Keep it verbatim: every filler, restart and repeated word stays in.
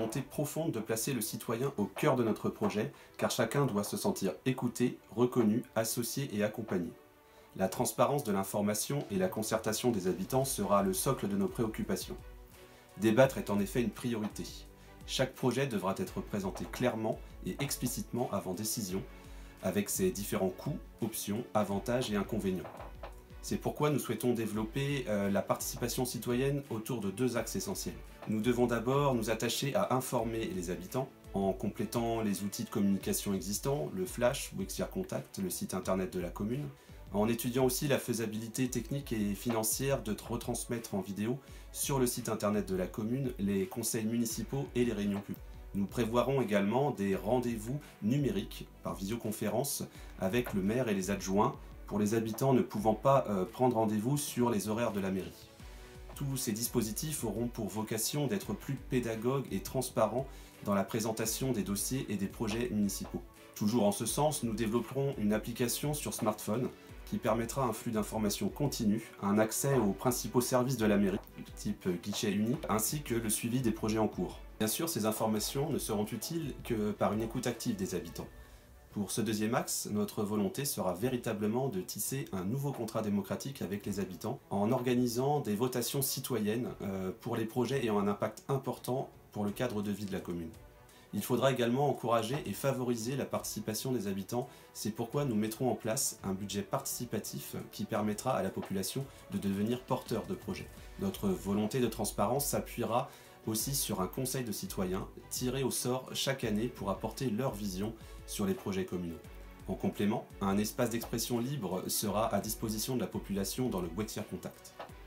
volonté profonde de placer le citoyen au cœur de notre projet, car chacun doit se sentir écouté, reconnu, associé et accompagné. La transparence de l'information et la concertation des habitants sera le socle de nos préoccupations. Débattre est en effet une priorité. Chaque projet devra être présenté clairement et explicitement avant décision, avec ses différents coûts, options, avantages et inconvénients. C'est pourquoi nous souhaitons développer euh, la participation citoyenne autour de deux axes essentiels. Nous devons d'abord nous attacher à informer les habitants en complétant les outils de communication existants, le Flash, Wexia Contact, le site internet de la commune, en étudiant aussi la faisabilité technique et financière de retransmettre en vidéo sur le site internet de la commune les conseils municipaux et les réunions publiques. Nous prévoirons également des rendez-vous numériques par visioconférence avec le maire et les adjoints pour les habitants ne pouvant pas euh, prendre rendez-vous sur les horaires de la mairie. Tous ces dispositifs auront pour vocation d'être plus pédagogues et transparents dans la présentation des dossiers et des projets municipaux. Toujours en ce sens, nous développerons une application sur smartphone qui permettra un flux d'informations continu, un accès aux principaux services de la mairie, type guichet unique, ainsi que le suivi des projets en cours. Bien sûr, ces informations ne seront utiles que par une écoute active des habitants. Pour ce deuxième axe, notre volonté sera véritablement de tisser un nouveau contrat démocratique avec les habitants en organisant des votations citoyennes pour les projets ayant un impact important pour le cadre de vie de la commune. Il faudra également encourager et favoriser la participation des habitants, c'est pourquoi nous mettrons en place un budget participatif qui permettra à la population de devenir porteur de projets. Notre volonté de transparence s'appuiera aussi sur un conseil de citoyens tiré au sort chaque année pour apporter leur vision sur les projets communaux. En complément, un espace d'expression libre sera à disposition de la population dans le Wexia Contact.